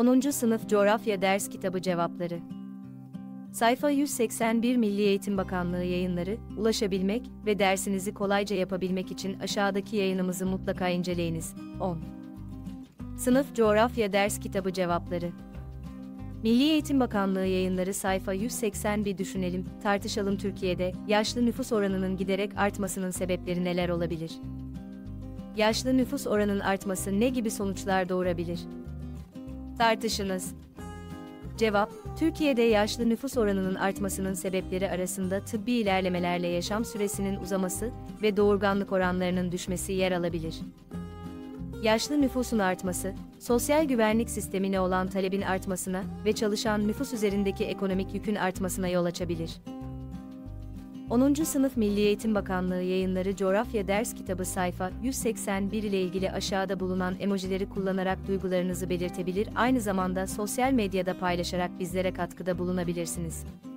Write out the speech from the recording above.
10. Sınıf Coğrafya Ders Kitabı Cevapları. Sayfa 181 Milli Eğitim Bakanlığı Yayınları, ulaşabilmek ve dersinizi kolayca yapabilmek için aşağıdaki yayınımızı mutlaka inceleyiniz. 10. Sınıf Coğrafya Ders Kitabı Cevapları. Milli Eğitim Bakanlığı Yayınları sayfa 181 Düşünelim, tartışalım Türkiye'de, yaşlı nüfus oranının giderek artmasının sebepleri neler olabilir? Yaşlı nüfus oranının artması ne gibi sonuçlar doğurabilir? Tartışınız. Cevap, Türkiye'de yaşlı nüfus oranının artmasının sebepleri arasında tıbbi ilerlemelerle yaşam süresinin uzaması ve doğurganlık oranlarının düşmesi yer alabilir. Yaşlı nüfusun artması, sosyal güvenlik sistemine olan talebin artmasına ve çalışan nüfus üzerindeki ekonomik yükün artmasına yol açabilir. 10. Sınıf Milli Eğitim Bakanlığı Yayınları Coğrafya Ders Kitabı sayfa 181 ile ilgili aşağıda bulunan emojileri kullanarak duygularınızı belirtebilir, aynı zamanda sosyal medyada paylaşarak bizlere katkıda bulunabilirsiniz.